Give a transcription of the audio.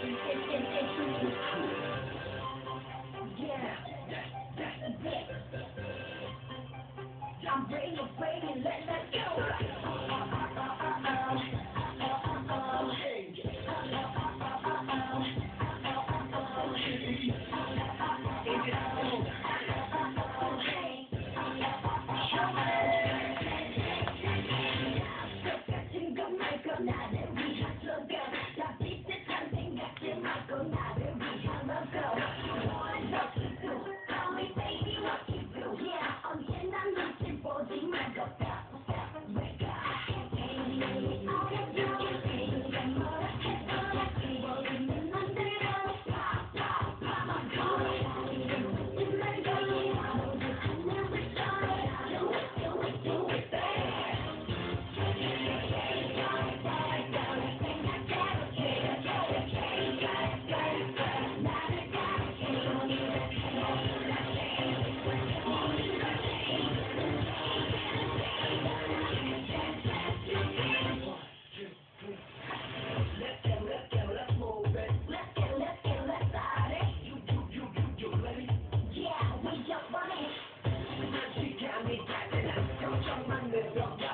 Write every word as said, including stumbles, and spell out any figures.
I'm ready, ready, let, let's go. 나를 위한 slogan 다 비슷한 생각들 말고 나를 위한 logo What you do? Tell me baby what you do? Yeah 언제나 눈치 보지 말고 stop stop wake up Ain't really all of you 내가 뭐라 해도 같이 모르는 맘대로 pop pop pop I'm calling 묻지 말고 모두 하늘을 쏘라 Do it do it do it babe Yeah, we jump on it. 시간이 갈 때는 걱정만 늘어